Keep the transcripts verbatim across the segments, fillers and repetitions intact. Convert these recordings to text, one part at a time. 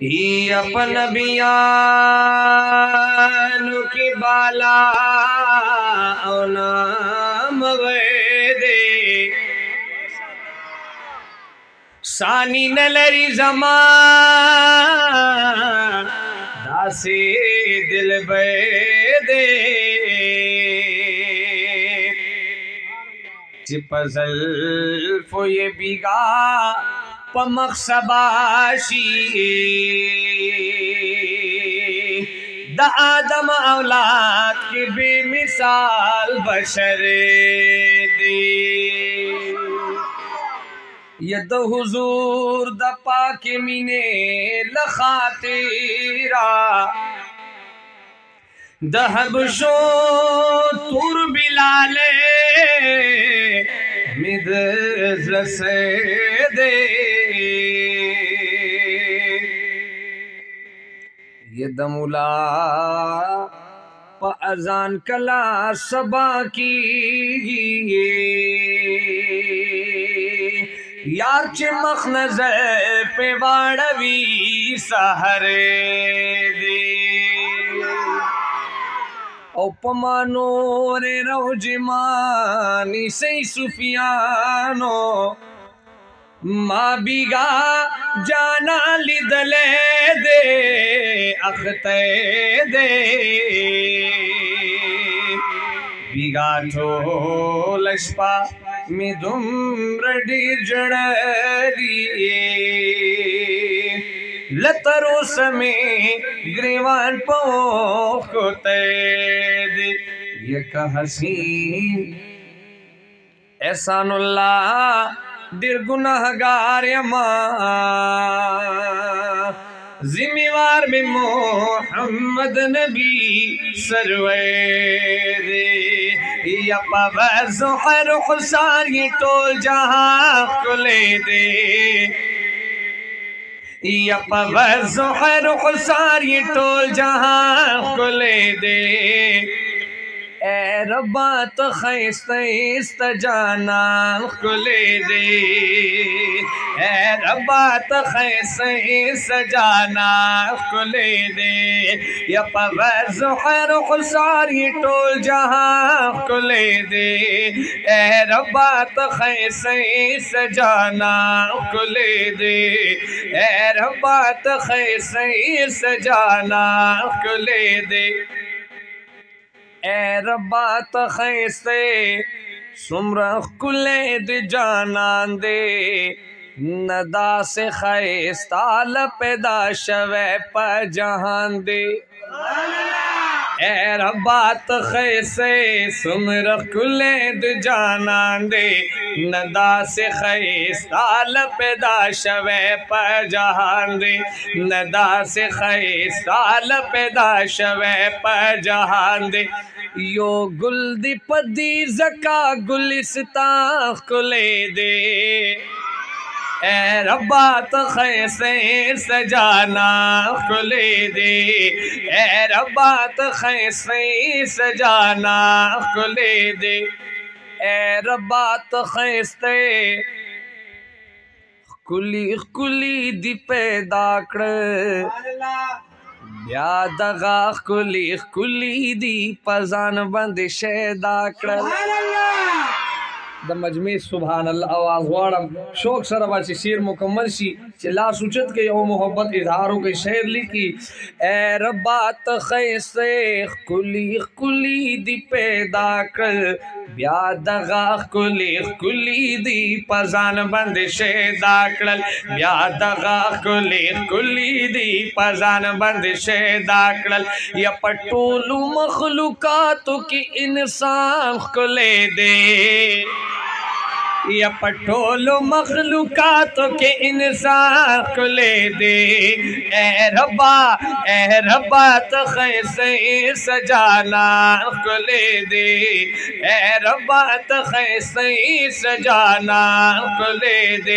ही अपन बियानु की बाला नाम दे सानी नलरी जमा दासी दिल दे चिपजल फो ये बिगा पमक सबाशी द आदम औलाद के बेमिसाल बशर दे यद हुजूर द पाक मिने लखातेरा दहबशो तुर बिलाले मिद रसे दे ये दमुला प अजान कला सबा की यार चमक नजर पे वाड़वी सहरे दे उपमानो रे रोजमानी से सुफियानो माँ बिगा जाना लिदले दे अखते दे बिगा ठोलशपा में दुम रडी जड़रिए लतरो समे ग्रीवान पोखते दे ये हसीन एहसानुल्लाह दिल गुनाहगार यमा जिम्मेवार में मोहम्मद नबी सरवरे या पवज़ुहर हुसार ये टोल जहां को ले दे या पवज़ुहर हुसार ये टोल जहां को ले दे ए रब्बा तो खैस्ते इस्तजाना को ले दे ए रब्बा तो खैस्ते इस्तजाना को ले दे या पवज़ुहर हुसार ये टोल जहां को ले दे ए रब्बा तो खैस्ते इस्तजाना को ले दे ए रब्बा तो खैस्ते इस्तजाना को ले दे ए रब्बा तो खैसे सुमरा कुले द जानान दे नदा से खैस्ताल पैदा शवे प जहान दे ए रब्बा तो खैसे सुमरा कुले द जानान दे नदा से खैस्ताल पैदा शवे प जहान दे नदा से खैस्ताल पैदा शवे प जहान दे यो गुल दी पदी जका गुलिस्ता को ले दे ए रब्बा तो खैसे सजाना को ले दे ए रब्बा तो खैसे सजाना को ले दे ए रब्बा तो खैसे कुली कुली दी पैदा कर या दगा कुली कुली दी पजान बंदिशे दाकड़ द मजमे सुभान अल्लाह आवाज वाड़म शौक सरबाची शेर मुकम्मल शी चिल्ला सुचत के ओ मोहब्बत इजहारों के शेर लिखी ए रब्बा तो खैसे कुली कुली दी पैदा कर ब्या दगा कुली कुली दी पजान बंदिशे दाकड़ल ब्या दगा कुली कुली दी पजान बंदिशे दाकड़ल या पटोलू मखलूकातों की इंसान को ले दे या पटोलो मखलूकातों के इंसान को ले दे ए रब्बा ए रब्बा तो खैसे सजाना को ले दे ए रब्बा तो खैसे सजाना को ले दे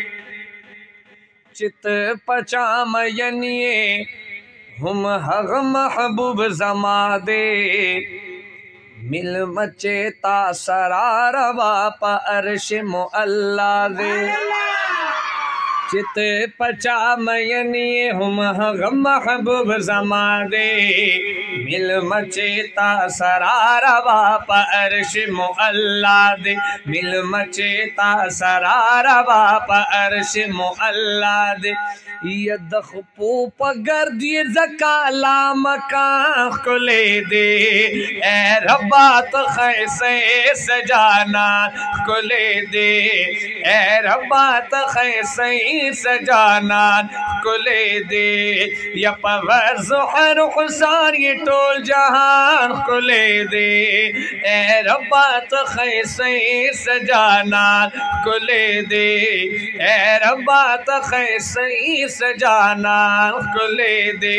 चित पचामयनिए हम हग महबूब जमा दे मिल मचे तासरार बापा अर्श मुअल्ला दे चित पचा मयनी हम गम महबूब जमा दे मिल मचेता सरारा बाप अर्श मुअल्ला दे मिल मचेता सरारा बाप अर्श मुअल्ला दे यदख पोप गर्दी जकाला मकान खुले दे ए रब्बा तो खैसे सजाना खुले दे ए रब्बा तो खैसे सजाना खुले दे या पवर ज़ुहर हुसैन ये टोल जहान खुले दे ए रब्बा तो खैसे सजाना खुले दे ए रब्बा तो खैसे सजाना खुले दे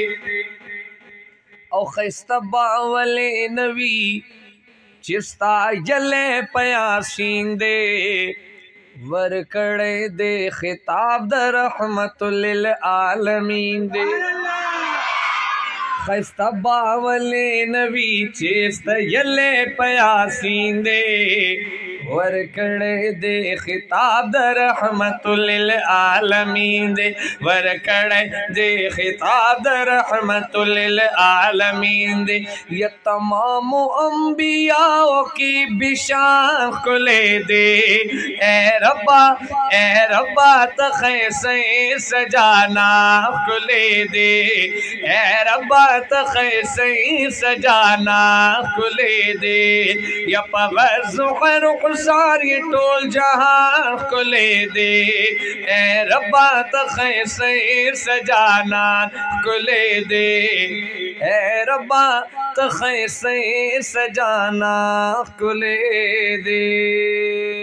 औ खैस्ता बावले नवी चिस्ता जले पयासीन दे वर कड़े दे खिताब द रहमतुल आलमीन दे खैस्ता बावले नवी चिस्ता जले पयासीन दे वर कड़े दे खिताब द रहमतुल आलमीन दे वर कड़े दे खिताब द रहमतुल आलमीन दे ये तमाम अंबियाओं की बिशान खुले दे ए रब्बा ए रब्बा तो खैसे सजाना खुले दे ए रब्बा तो खैसे सजाना खुले दे या पवर ज़ुहर सारी टोल जहां खुले दे ए रब्बा तो खैसे सजाना खुले दे ए रब्बा तो खैसे सजाना खुले दे।